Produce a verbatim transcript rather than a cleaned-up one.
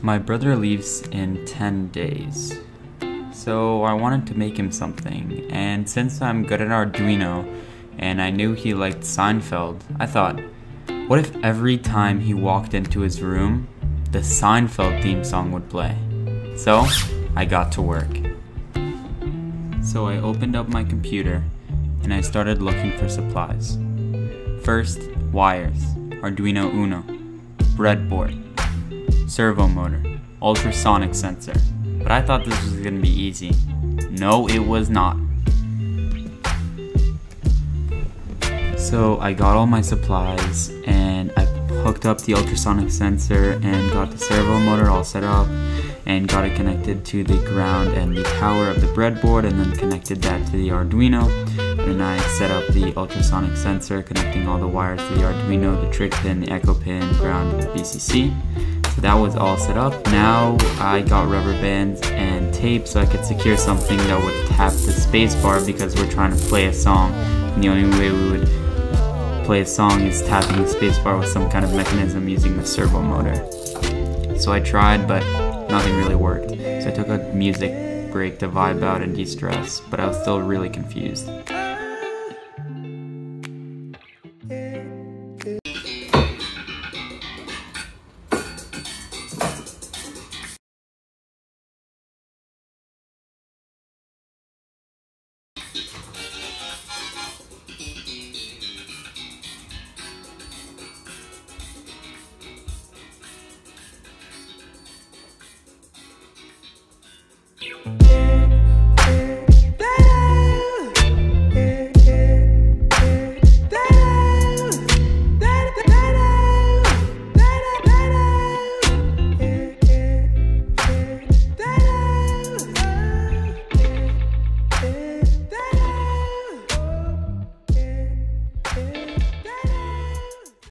My brother leaves in ten days, so I wanted to make him something, and since I'm good at Arduino and I knew he liked Seinfeld, I thought, what if every time he walked into his room, the Seinfeld theme song would play? So I got to work. So I opened up my computer and I started looking for supplies. First, wires, Arduino Uno, breadboard, servo motor, ultrasonic sensor. But I thought this was gonna be easy. No, it was not. So I got all my supplies and I hooked up the ultrasonic sensor and got the servo motor all set up and got it connected to the ground and the power of the breadboard, and then connected that to the Arduino. And I set up the ultrasonic sensor, connecting all the wires to the Arduino, the trig pin, the echo pin, ground, and the V C C. So that was all set up. Now I got rubber bands and tape so I could secure something that would tap the spacebar, because we're trying to play a song, and the only way we would play a song is tapping the spacebar with some kind of mechanism using the servo motor. So I tried, but nothing really worked. So I took a music break to vibe out and de-stress, but I was still really confused.